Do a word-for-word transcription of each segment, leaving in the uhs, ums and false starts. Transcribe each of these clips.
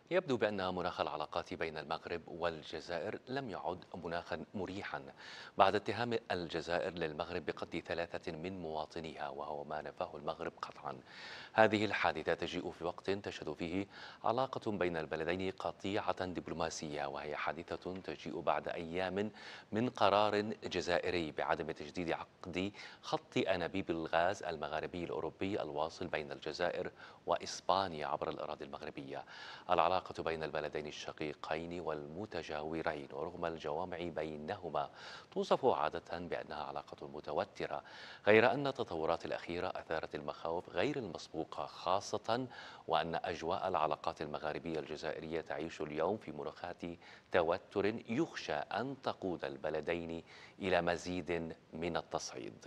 يبدو بأن مناخ العلاقات بين المغرب والجزائر لم يعد مناخا مريحا بعد اتهام الجزائر للمغرب بقتل ثلاثة من مواطنيها، وهو ما نفاه المغرب قطعا. هذه الحادثة تجيء في وقت تشهد فيه علاقة بين البلدين قطيعة دبلوماسية، وهي حادثة تجيء بعد أيام من قرار جزائري بعدم تجديد عقد خط أنابيب الغاز المغاربي الأوروبي الواصل بين الجزائر وإسبانيا عبر الأراضي المغربية. العلاقة بين البلدين الشقيقين والمتجاورين ورغم الجوامع بينهما توصف عادة بأنها علاقة متوترة، غير أن التطورات الأخيرة أثارت المخاوف غير المسبوقة، خاصة وأن أجواء العلاقات المغاربية الجزائرية تعيش اليوم في مناخات توتر يخشى أن تقود البلدين إلى مزيد من التصعيد.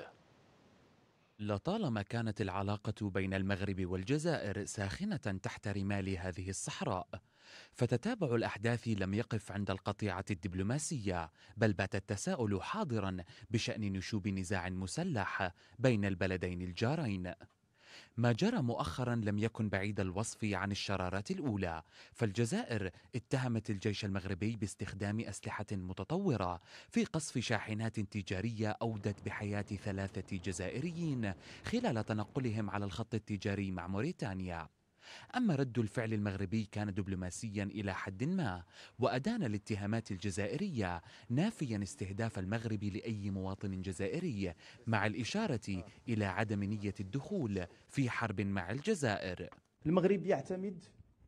لطالما كانت العلاقة بين المغرب والجزائر ساخنة تحت رمال هذه الصحراء، فتتابع الأحداث لم يقف عند القطيعة الدبلوماسية، بل بات التساؤل حاضرا بشأن نشوب نزاع مسلح بين البلدين الجارين. ما جرى مؤخرا لم يكن بعيد الوصف عن الشرارات الأولى، فالجزائر اتهمت الجيش المغربي باستخدام أسلحة متطورة في قصف شاحنات تجارية أودت بحياة ثلاثة جزائريين خلال تنقلهم على الخط التجاري مع موريتانيا. أما رد الفعل المغربي كان دبلوماسيا إلى حد ما، وأدان الاتهامات الجزائرية نافيا استهداف المغرب لأي مواطن جزائري، مع الإشارة إلى عدم نية الدخول في حرب مع الجزائر. المغرب يعتمد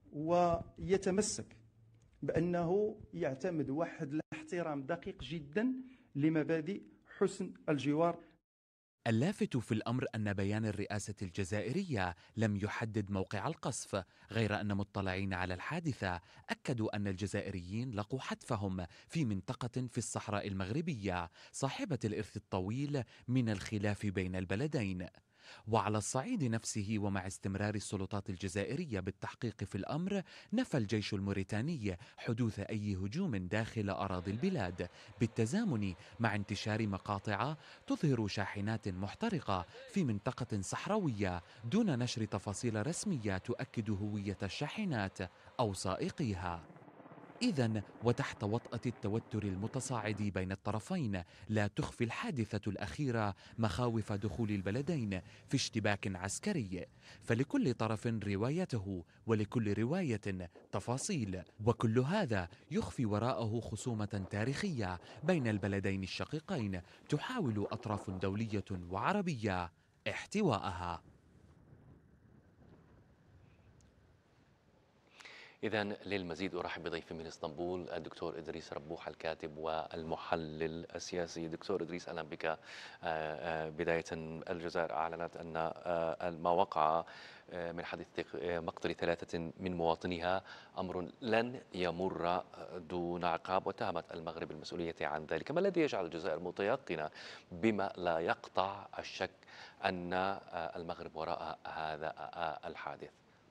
ويتمسك بأنه يعتمد واحد الاحترام دقيق جدا لمبادئ حسن الجوار. اللافت في الأمر أن بيان الرئاسة الجزائرية لم يحدد موقع القصف، غير أن مطلعين على الحادثة أكدوا أن الجزائريين لقوا حتفهم في منطقة في الصحراء المغربية صاحبة الإرث الطويل من الخلاف بين البلدين. وعلى الصعيد نفسه، ومع استمرار السلطات الجزائرية بالتحقيق في الأمر، نفى الجيش الموريتاني حدوث أي هجوم داخل أراضي البلاد، بالتزامن مع انتشار مقاطع تظهر شاحنات محترقة في منطقة صحراوية دون نشر تفاصيل رسمية تؤكد هوية الشاحنات أو سائقيها. إذن وتحت وطأة التوتر المتصاعد بين الطرفين، لا تخفي الحادثة الأخيرة مخاوف دخول البلدين في اشتباك عسكري، فلكل طرف روايته ولكل رواية تفاصيل، وكل هذا يخفي وراءه خصومة تاريخية بين البلدين الشقيقين تحاول أطراف دولية وعربية احتوائها. إذا للمزيد أرحب بضيفي من اسطنبول الدكتور إدريس ربوح، الكاتب والمحلل السياسي. دكتور إدريس، أهلا بك. آه، آه، بداية، الجزائر أعلنت أن آه، ما وقع آه، من حادث مقتل ثلاثة من مواطنيها أمر لن يمر دون عقاب، واتهمت المغرب المسؤولية عن ذلك. ما الذي يجعل الجزائر متيقنة بما لا يقطع الشك أن آه، المغرب وراء هذا آه، الحادث؟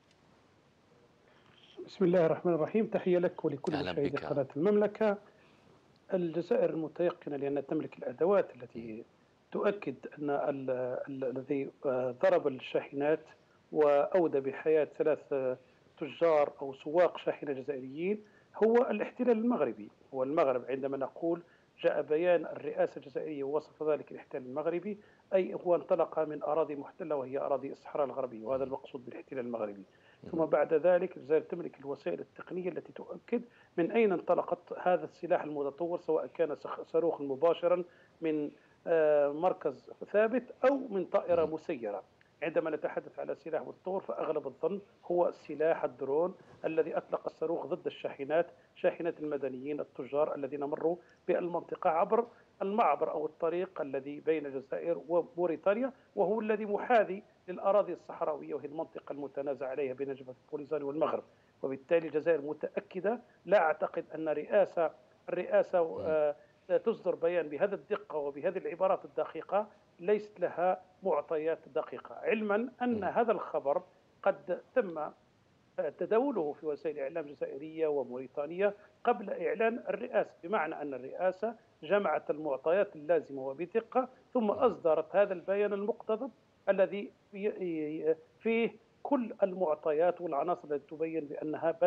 بسم الله الرحمن الرحيم. تحية لك ولكل أهلا مشاهدي بك. قناة المملكة. الجزائر متيقنة لأنها تملك الأدوات التي تؤكد أن ال- ال- الذي آه، ضرب الشاحنات وأودى بحياة ثلاث آه، تجار أو سواق شاحنة جزائريين هو الاحتلال المغربي. هو المغرب، عندما نقول جاء بيان الرئاسة الجزائرية ووصف ذلك الاحتلال المغربي، أي هو انطلق من أراضي محتلة وهي أراضي الصحراء الغربية، وهذا المقصود بالاحتلال المغربي. ثم بعد ذلك الجزائر تملك الوسائل التقنية التي تؤكد من أين انطلقت هذا السلاح المتطور، سواء كان صاروخا مباشرا من آه، مركز ثابت أو من طائرة مسيرة. عندما نتحدث على سلاح متطور فأغلب الظن هو سلاح الدرون الذي أطلق الصاروخ ضد الشاحنات، شاحنة المدنيين التجار الذين مروا بالمنطقة عبر المعبر أو الطريق الذي بين الجزائر وموريتانيا، وهو الذي محاذي للأراضي الصحراوية، وهي المنطقة المتنازع عليها بين جبهة البوليزان والمغرب. وبالتالي الجزائر متأكدة، لا أعتقد أن رئاسة الرئاسة آه، تصدر بيان بهذا الدقة وبهذه العبارات الدقيقة ليست لها معطيات دقيقة، علما أن هذا الخبر قد تم تداوله في وسائل إعلام جزائرية وموريتانية قبل إعلان الرئاسة، بمعنى أن الرئاسة جمعت المعطيات اللازمة وبدقة ثم أصدرت هذا البيان المقتضب الذي فيه كل المعطيات والعناصر التي تبين بأنها بنت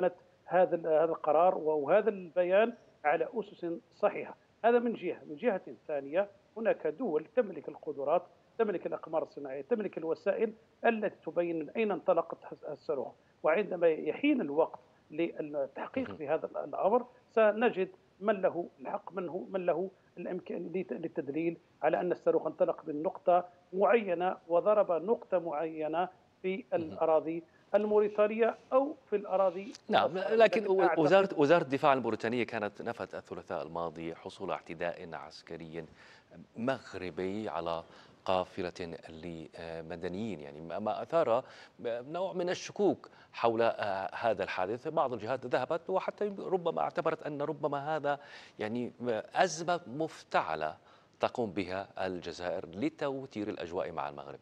هذا هذا القرار وهذا البيان على أسس صحيحة. هذا من جهة. من جهة ثانية هناك دول تملك القدرات، تملك الأقمار الصناعية، تملك الوسائل التي تبين من أين انطلقت الصاروخ، وعندما يحين الوقت للتحقيق في هذا الأمر سنجد من له الحق، من من له الإمكان للتدليل على أن الصاروخ انطلق من نقطة معينة وضرب نقطة معينة في الأراضي الموريتانية أو في الأراضي. نعم، لكن وزارة وزارة الدفاع الموريتانية كانت نفت الثلاثاء الماضي حصول اعتداء عسكري مغربي على قافلة لمدنيين، يعني ما أثار نوع من الشكوك حول هذا الحادث. بعض الجهات ذهبت وحتى ربما اعتبرت أن ربما هذا يعني أزمة مفتعلة تقوم بها الجزائر لتوتير الأجواء مع المغرب.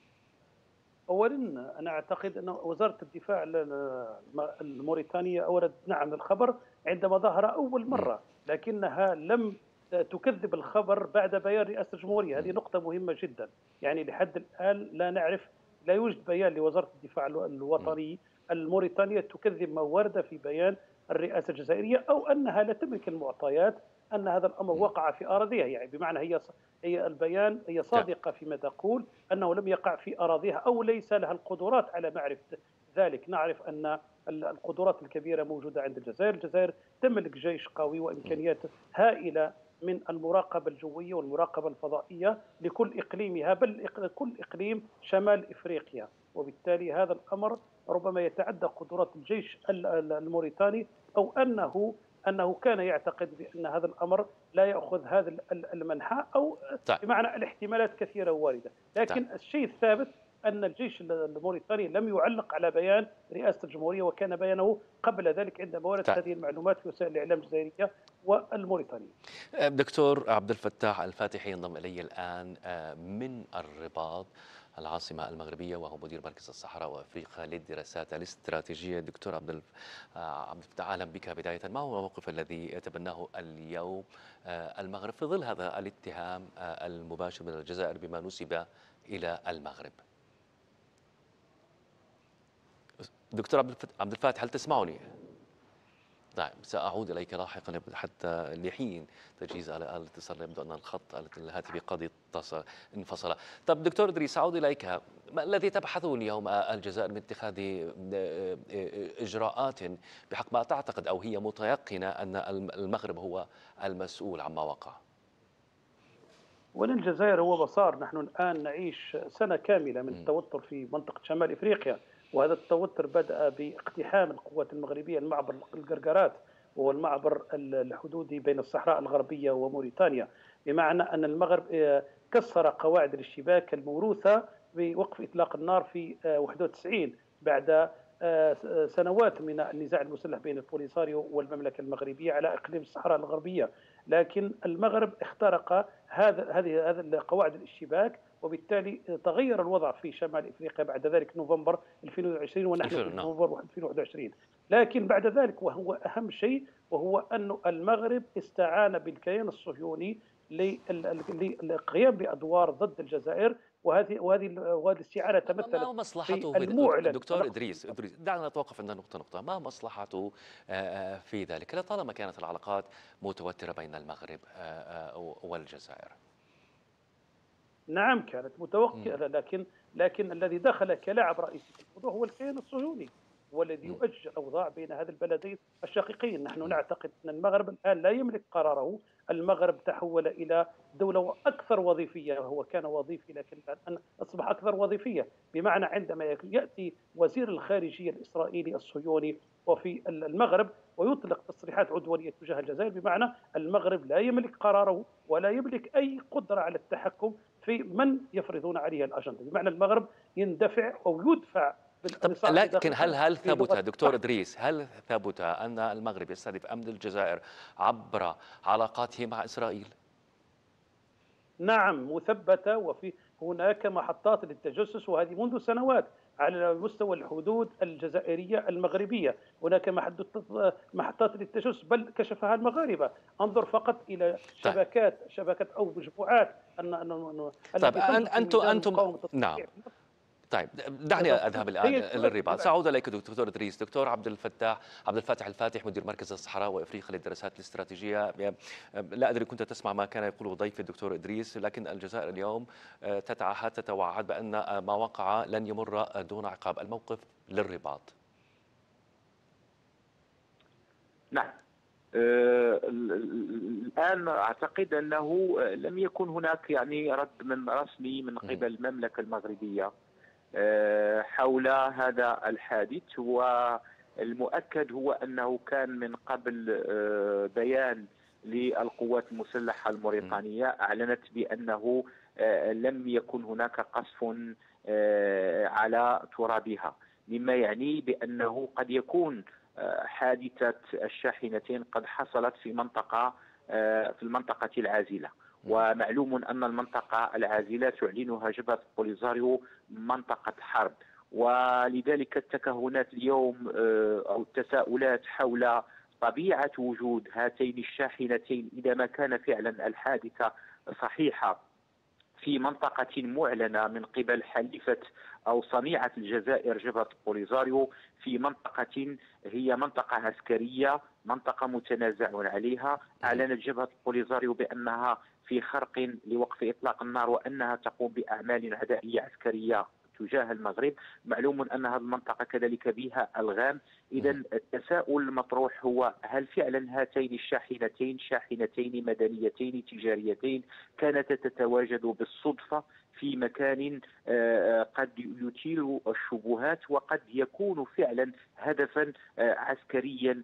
أولا أنا أعتقد أن وزارة الدفاع الموريتانية أوردت نعم الخبر عندما ظهر أول مرة، لكنها لم تكذب الخبر بعد بيان رئاسة الجمهورية. هذه نقطة مهمة جدا، يعني لحد الآن لا نعرف، لا يوجد بيان لوزارة الدفاع الوطني الموريتانية تكذب ما ورد في بيان الرئاسة الجزائرية، أو أنها لا تملك المعطيات أن هذا الأمر وقع في أراضيها. يعني بمعنى هي هي البيان هي صادقة فيما تقول أنه لم يقع في أراضيها أو ليس لها القدرات على معرفة ذلك. نعرف أن القدرات الكبيرة موجودة عند الجزائر. الجزائر تملك جيش قوي وإمكانيات هائلة من المراقبة الجوية والمراقبة الفضائية لكل إقليمها، بل كل إقليم شمال إفريقيا، وبالتالي هذا الأمر ربما يتعدى قدرات الجيش الموريتاني، أو أنه أنه كان يعتقد بأن هذا الأمر لا يأخذ هذا المنحى، أو بمعنى الاحتمالات كثيرة واردة. لكن الشيء الثابت أن الجيش الموريتاني لم يعلق على بيان رئاسة الجمهورية، وكان بيانه قبل ذلك عندما وردت هذه المعلومات في وسائل الإعلام الجزائرية والموريتانية. دكتور عبد الفتاح الفاتحي ينضم إلي الآن من الرباط العاصمة المغربية، وهو مدير مركز الصحراء وأفريقيا للدراسات الاستراتيجية. دكتور عبد عبد الفتاح، أهلا بك. بداية، ما هو الموقف الذي يتبناه اليوم المغرب في ظل هذا الاتهام المباشر من الجزائر بما نسب إلى المغرب؟ دكتور عبد الفتاح، هل تسمعني؟ نعم، سأعود إليك لاحقا حتى لحين تجهيز الاتصال. يبدو أن الخط الهاتفي قد انفصل. طب دكتور إدريس، أعود إليك. ما الذي تبحثه اليوم الجزائر من اتخاذ إجراءات بحق ما تعتقد أو هي متيقنة أن المغرب هو المسؤول عما وقع؟ وللجزائر هو مسار. نحن الآن نعيش سنة كاملة من التوتر في منطقة شمال إفريقيا، وهذا التوتر بدأ باقتحام القوات المغربية المعبر القرقرات، وهو المعبر الحدودي بين الصحراء الغربية وموريتانيا، بمعنى أن المغرب كسر قواعد الاشتباك الموروثة بوقف إطلاق النار في واحد وتسعين بعد سنوات من النزاع المسلح بين البوليساريو والمملكة المغربية على إقليم الصحراء الغربية. لكن المغرب اخترق هذا هذه هذه قواعد الاشتباك، وبالتالي تغير الوضع في شمال افريقيا بعد ذلك نوفمبر ألفين وعشرين، ونحن في نوفمبر ألفين وواحد وعشرين. لكن بعد ذلك، وهو اهم شيء، وهو أن المغرب استعان بالكيان الصهيوني للقيام بادوار ضد الجزائر، وهذه وهذه وهذه الاستعانه تمثلت ما مصلحته في المعلن. دكتور إدريس إدريس دعنا نتوقف عند نقطة نقطة. ما مصلحته في ذلك لطالما كانت العلاقات متوترة بين المغرب والجزائر؟ نعم كانت متوترة، لكن لكن الذي دخل كلاعب رئيسي في الموضوع هو الكيان الصهيوني، هو الذي يؤجج الأوضاع بين هذا البلدين الشقيقين. نحن نعتقد أن المغرب الآن لا يملك قراره. المغرب تحول إلى دولة أكثر وظيفية، هو كان وظيفي لكن الآن أصبح أكثر وظيفية، بمعنى عندما يأتي وزير الخارجية الإسرائيلي الصهيوني وفي المغرب ويطلق تصريحات عدوانية تجاه الجزائر، بمعنى المغرب لا يملك قراره ولا يملك أي قدرة على التحكم في من يفرضون عليه الأجندة، بمعنى المغرب يندفع أو يدفع. لكن هل هل ثبت دكتور إدريس هل ثبت أن المغرب يستهدف أمن الجزائر عبر علاقاته مع إسرائيل؟ نعم مثبتة، وفي هناك محطات للتجسس، وهذه منذ سنوات على مستوى الحدود الجزائرية المغربية. هناك محطات للتجسس بل كشفها المغاربة. انظر فقط إلى شبكات شبكات أو مجموعات. طيب أنتم أنتم نعم طيب دعني اذهب الان للرباط، ساعود اليك دكتور ادريس. دكتور عبد الفتاح عبد الفاتح الفاتح مدير مركز الصحراء وافريقيا للدراسات الاستراتيجيه، لا ادري كنت تسمع ما كان يقوله ضيفي الدكتور ادريس، لكن الجزائر اليوم تتعهد تتوعد بان ما وقع لن يمر دون عقاب. الموقف للرباط. نعم، آه الآن أعتقد أنه لم يكن هناك يعني رد من رسمي من قبل المملكة المغربية آه حول هذا الحادث، والمؤكد هو أنه كان من قبل آه بيان للقوات المسلحة الموريتانية أعلنت بأنه آه لم يكن هناك قصف آه على ترابها، مما يعني بأنه قد يكون حادثة الشاحنتين قد حصلت في منطقة في المنطقة العازلة، ومعلوم أن المنطقة العازلة تعلنها جبهة بوليزاريو منطقة حرب، ولذلك التكهنات اليوم أو التساؤلات حول طبيعة وجود هاتين الشاحنتين إذا ما كان فعلا الحادثة صحيحة في منطقة معلنة من قبل حليفة أو صنيعة الجزائر جبهة بوليزاريو، في منطقة هي منطقة عسكرية، منطقة متنازع عليها. أعلنت جبهة بوليزاريو بأنها في خرق لوقف إطلاق النار وأنها تقوم بأعمال عدائية عسكرية تجاه المغرب. معلوم أن هذه المنطقة كذلك بها ألغام. إذا التساؤل المطروح هو هل فعلا هاتين الشاحنتين شاحنتين مدنيتين تجاريتين كانتا تتواجد بالصدفة في مكان قد يثير الشبهات وقد يكون فعلا هدفا عسكريا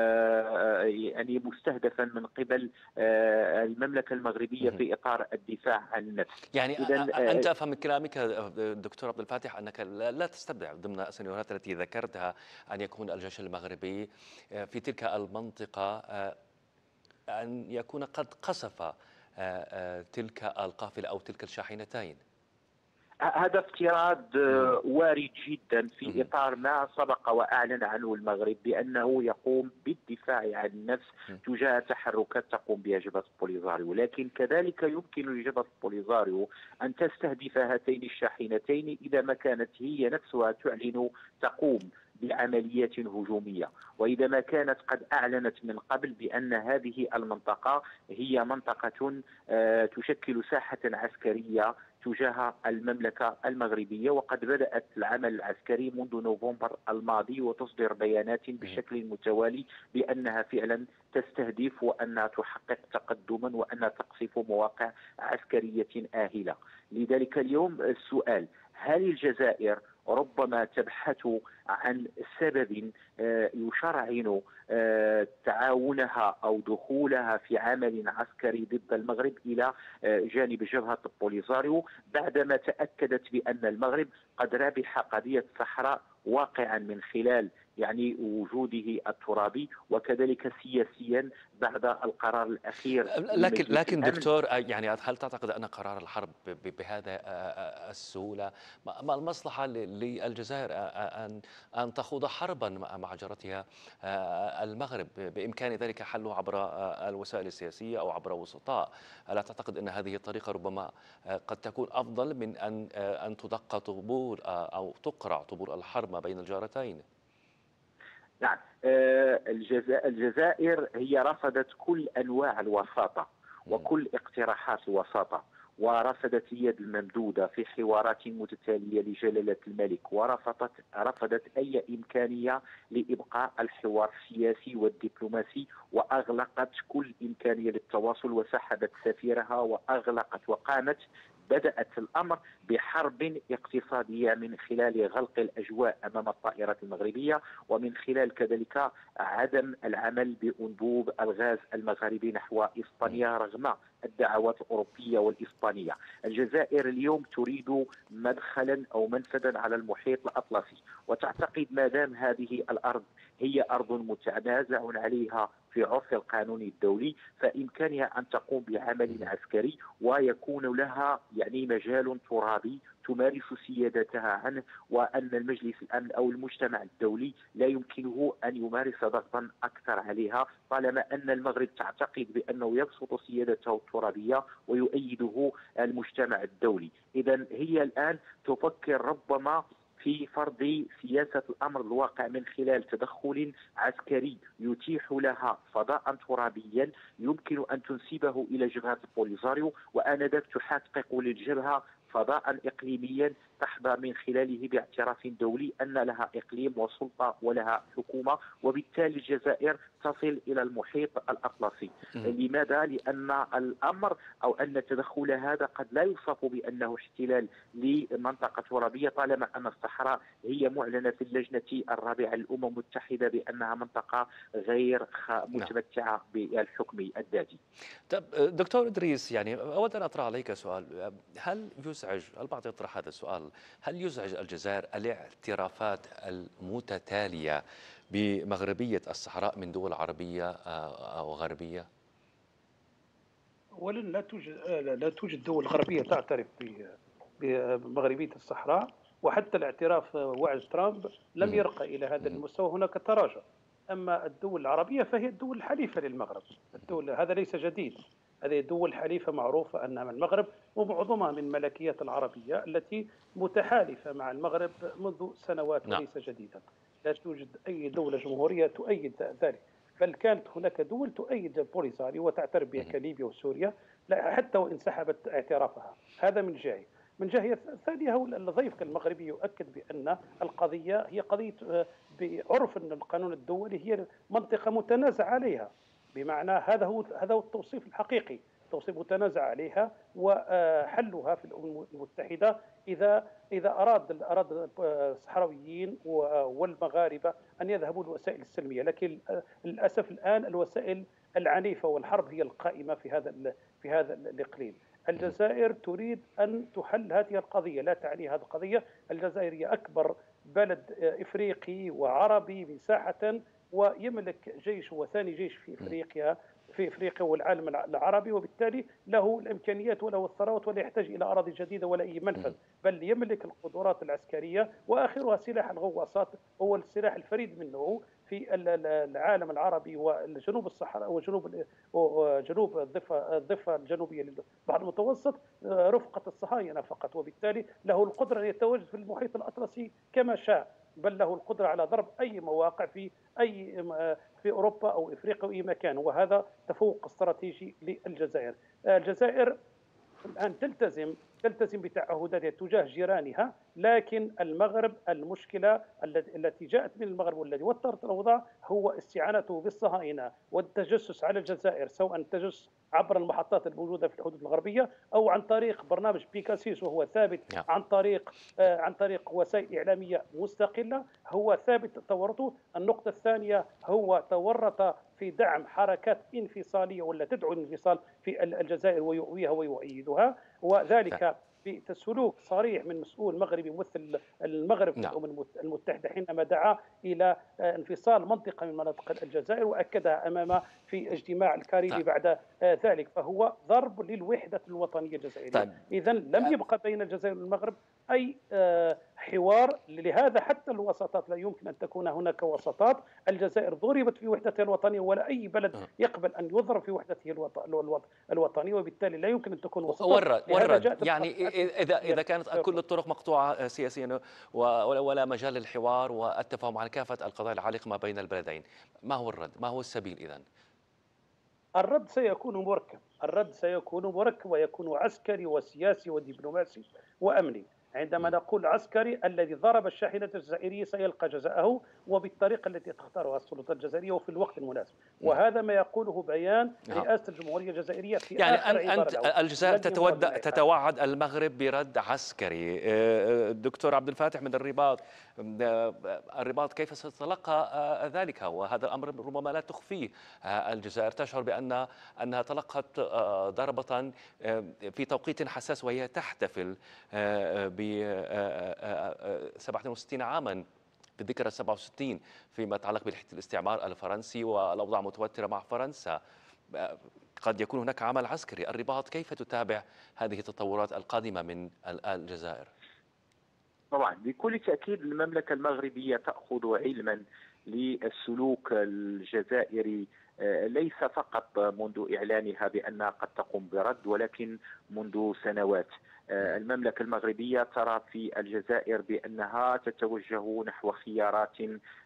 يعني مستهدفا من قبل المملكة المغربية في إطار الدفاع عن النفس. يعني أنت أفهم من كلامك دكتور عبد الفاتح أنك لا تستبعد ضمن السيناريوهات التي ذكرتها أن يكون الجيش المغربي في تلك المنطقة أن يكون قد قصف تلك القافلة أو تلك الشاحنتين. هذا افتراض وارد جدا في إطار ما سبق وأعلن عنه المغرب بأنه يقوم بالدفاع عن النفس تجاه تحركات تقوم بها جبهة بوليزاريو، لكن كذلك يمكن لجبهة بوليزاريو أن تستهدف هاتين الشاحنتين إذا ما كانت هي نفسها تعلن تقوم بعمليات هجومية، وإذا ما كانت قد أعلنت من قبل بأن هذه المنطقة هي منطقة تشكل ساحة عسكرية تجاه المملكة المغربية، وقد بدأت العمل العسكري منذ نوفمبر الماضي وتصدر بيانات بشكل متوالي بأنها فعلا تستهدف وأنها تحقق تقدما وأنها تقصف مواقع عسكرية آهلة. لذلك اليوم السؤال، هل الجزائر ربما تبحث عن سبب يشرعن تعاونها أو دخولها في عمل عسكري ضد المغرب إلى جانب جبهة بوليزاريو بعدما تأكدت بأن المغرب قد ربح قضية الصحراء واقعا من خلال يعني وجوده الترابي وكذلك سياسيا بعد القرار الأخير. لكن لكن دكتور يعني هل تعتقد أن قرار الحرب بهذا السهولة ما المصلحة للجزائر أن أن تخوض حربا مع جارتها المغرب؟ بإمكان ذلك حله عبر الوسائل السياسية أو عبر وسطاء. ألا تعتقد أن هذه الطريقة ربما قد تكون أفضل من أن أن تدق طبول أو تقرع طبول الحرب ما بين الجارتين؟ نعم، الجزائر هي رفضت كل أنواع الوساطة وكل اقتراحات الوساطة، ورفضت اليد الممدودة في حوارات متتالية لجلالة الملك، ورفضت رفضت أي إمكانية لإبقاء الحوار السياسي والدبلوماسي، وأغلقت كل إمكانية للتواصل وسحبت سفيرها وأغلقت وقامت بدأت الأمر بحرب اقتصادية من خلال غلق الأجواء أمام الطائرات المغربية، ومن خلال كذلك عدم العمل بأنبوب الغاز المغربي نحو إسبانيا رغم الدعوات الأوروبية والإسبانية. الجزائر اليوم تريد مدخلا أو منفذا على المحيط الأطلسي، وتعتقد ما دام هذه الأرض هي أرض متنازع عليها في عرف القانون الدولي فإمكانها أن تقوم بعمل عسكري ويكون لها يعني مجال ترابي تمارس سيادتها عنه، وأن المجلس الأمن أو المجتمع الدولي لا يمكنه أن يمارس ضغطا أكثر عليها، طالما أن المغرب تعتقد بأنه يبسط سيادته الترابية ويؤيده المجتمع الدولي. إذا هي الآن تفكر ربما في فرض سياسة الأمر الواقع من خلال تدخل عسكري يتيح لها فضاء ترابيا يمكن أن تنسبه إلى جبهة البوليساريو، وآنذاك تحقق للجبهة فضاء إقليميا تحظى من خلاله باعتراف دولي أن لها إقليم وسلطة ولها حكومة، وبالتالي الجزائر تصل إلى المحيط الأطلسي. لماذا؟ لأن الأمر أو أن التدخل هذا قد لا يوصف بأنه احتلال لمنطقة ترابية، طالما أن الصحراء هي معلنة في اللجنة الرابعة للأمم المتحدة بأنها منطقة غير متمتعة بالحكم الذاتي. طب دكتور إدريس، يعني أود أن أطرح عليك سؤال. هل يزعج، البعض يطرح هذا السؤال، هل يزعج الجزائر الاعترافات المتتالية بمغربية الصحراء من دول عربية أو غربية؟ أولا لا توجد لا توجد دول غربية تعترف بمغربية الصحراء، وحتى الاعتراف وعد ترامب لم يرقى إلى هذا المستوى، هناك تراجع. أما الدول العربية فهي الدول الحليفة للمغرب، الدول هذا ليس جديد، هذه دول حليفة معروفة أنها من المغرب، ومعظمها من الملكيات العربية التي متحالفة مع المغرب منذ سنوات وليس جديدا. لا توجد أي دولة جمهورية تؤيد ذلك، بل كانت هناك دول تؤيد البوليساريو وتعترف بها كليبيا وسوريا، لا حتى وإن سحبت اعترافها. هذا من جهة. من جهة الثانية هو الضيف المغربي يؤكد بأن القضية هي قضية بعرف أن القانون الدولي هي منطقة متنازع عليها، بمعنى هذا هو هذا هو التوصيف الحقيقي، توصيف متنازع عليها وحلها في الأمم المتحدة إذا إذا أراد أراد الصحراويين والمغاربة أن يذهبوا للوسائل السلمية. لكن للأسف الآن الوسائل العنيفة والحرب هي القائمة في هذا في هذا الإقليم. الجزائر تريد أن تحل هذه القضية، لا تعني هذه القضية. الجزائر هي أكبر بلد إفريقي وعربي مساحة، ويملك جيش وثاني جيش في إفريقيا في إفريقيا والعالم العربي، وبالتالي له الإمكانيات وله الثروات ولا يحتاج إلى أراضي جديدة ولا أي منفذ، بل يملك القدرات العسكرية، وآخرها سلاح الغواصات هو السلاح الفريد من نوعه في العالم العربي والجنوب الصحراء وجنوب وجنوب الضفة الضفة الجنوبية للبحر المتوسط رفقة الصهاينة فقط، وبالتالي له القدرة أن يتواجد في المحيط الأطلسي كما شاء، بل له القدرة على ضرب أي مواقع في أي في أوروبا أو إفريقيا أو أي مكان، وهذا تفوق استراتيجي للجزائر. الجزائر الآن تلتزم تلتزم بتعهداتها تجاه جيرانها، لكن المغرب المشكلة التي جاءت من المغرب والذي وترت الأوضاع هو استعانته بالصهاينة والتجسس على الجزائر، سواء التجسس عبر المحطات الموجودة في الحدود الغربية أو عن طريق برنامج بيكاسيس وهو ثابت، عن طريق آه عن طريق وسائل إعلامية مستقلة هو ثابت تورطه. النقطة الثانية هو تورط في دعم حركات انفصالية ولا تدعو الانفصال في الجزائر ويؤويها ويؤيدها، وذلك بسلوك صريح من مسؤول مغربي ممثل المغرب في الأمم المتحدة حينما دعا إلى انفصال منطقة من مناطق الجزائر، وأكدها أمام في اجتماع الكاريبي بعد ذلك، فهو ضرب للوحدة الوطنية الجزائرية. طيب. إذن لم يبقى بين الجزائر والمغرب أي حوار، لهذا حتى الوساطات لا يمكن أن تكون هناك وساطات. الجزائر ضربت في وحدتها الوطنية، ولا أي بلد يقبل أن يضرب في وحدته الوطنية، وبالتالي لا يمكن أن تكون وساطات. ورد ورد يعني إذا إذا كانت كل الطرق مقطوعة سياسيا ولا مجال للحوار والتفاهم على كافة القضايا العالقة ما بين البلدين، ما هو الرد؟ ما هو السبيل إذن؟ الرد سيكون مركب، الرد سيكون مركب ويكون عسكري وسياسي ودبلوماسي وأمني. عندما نقول عسكري، الذي ضرب الشاحنة الجزائرية سيلقى جزاءه وبالطريقة التي تختارها السلطات الجزائرية وفي الوقت المناسب، وهذا ما يقوله بيان رئاسة الجمهورية الجزائرية في يعني آخر أنت الجزائر تتود تتوعد المغرب برد عسكري. الدكتور عبد الفاتح من الرباط، الرباط كيف ستتلقى ذلك؟ وهذا الأمر ربما لا تخفيه الجزائر، تشعر بأن أنها تلقت ضربة في توقيت حساس وهي تحتفل ب سبعة وستين عاما بالذكرى السبعة وستين فيما يتعلق بالاستعمار الفرنسي والأوضاع متوترة مع فرنسا. قد يكون هناك عمل عسكري. الرباط كيف تتابع هذه التطورات القادمة من الجزائر؟ طبعا بكل تأكيد المملكة المغربية تأخذ علما للسلوك الجزائري، ليس فقط منذ إعلانها بأنها قد تقوم برد، ولكن منذ سنوات. المملكة المغربية ترى في الجزائر بأنها تتوجه نحو خيارات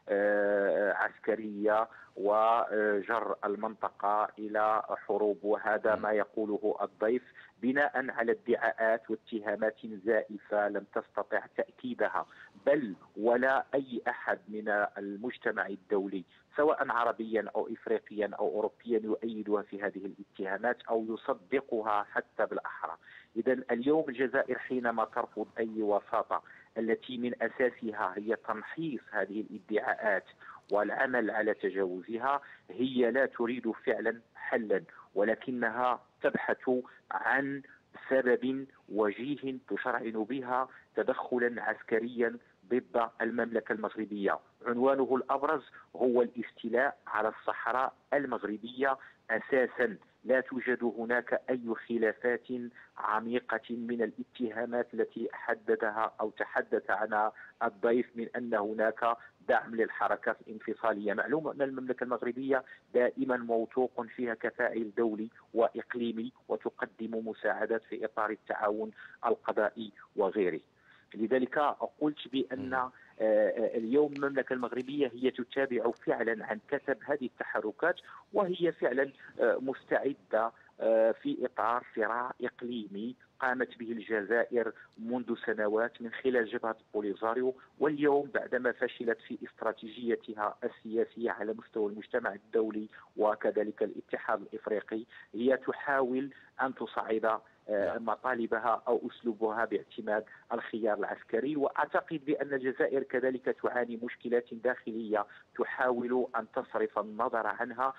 عسكرية وجر المنطقة إلى حروب، وهذا ما يقوله الضيف بناء على ادعاءات واتهامات زائفة لم تستطع تأكيدها، بل ولا أي أحد من المجتمع الدولي سواء عربيا أو إفريقيا أو أوروبيا يؤيدها في هذه الاتهامات أو يصدقها حتى بالأحرى. إذا اليوم الجزائر حينما ترفض أي وساطة التي من أساسها هي تمحيص هذه الادعاءات والعمل على تجاوزها، هي لا تريد فعلا حلا، ولكنها تبحث عن سبب وجيه تشرعن بها تدخلا عسكريا ضد المملكة المغربية. عنوانه الأبرز هو الاستيلاء على الصحراء المغربية أساسا. لا توجد هناك أي خلافات عميقة من الاتهامات التي حددها أو تحدث عنها الضيف من أن هناك دعم للحركات الانفصالية. معلوم أن المملكة المغربية دائما موثوق فيها كفاعل دولي وإقليمي وتقدم مساعدات في إطار التعاون القضائي وغيره. لذلك قلت بأن اليوم المملكة المغربية هي تتابع فعلا عن كثب هذه التحركات، وهي فعلا مستعدة في إطار صراع إقليمي قامت به الجزائر منذ سنوات من خلال جبهة بوليزاريو، واليوم بعدما فشلت في استراتيجيتها السياسية على مستوى المجتمع الدولي وكذلك الاتحاد الإفريقي، هي تحاول أن تصعد مطالبها أو أسلوبها باعتماد الخيار العسكري. وأعتقد بأن الجزائر كذلك تعاني مشكلات داخلية تحاول أن تصرف النظر عنها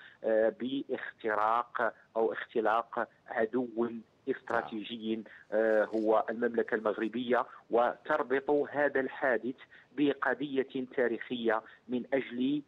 باختراق أو اختلاق عدو استراتيجي هو المملكة المغربية، وتربط هذا الحادث بقضية تاريخية من أجل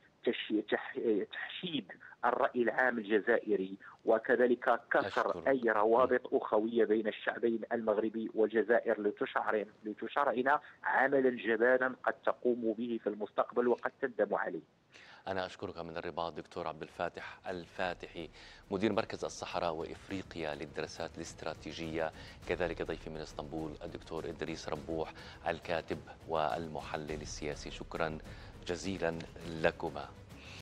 تحشيد الرأي العام الجزائري، وكذلك كسر أي روابط أخوية بين الشعبين المغربي والجزائر لتشعر لتشرعن عملا جبانا قد تقوم به في المستقبل وقد تندم عليه. أنا أشكرك من الرباط دكتور عبد الفاتح الفاتحي، مدير مركز الصحراء وإفريقيا للدراسات الاستراتيجية، كذلك ضيفي من اسطنبول الدكتور إدريس ربوح الكاتب والمحلل السياسي. شكرا جزيلا لكما.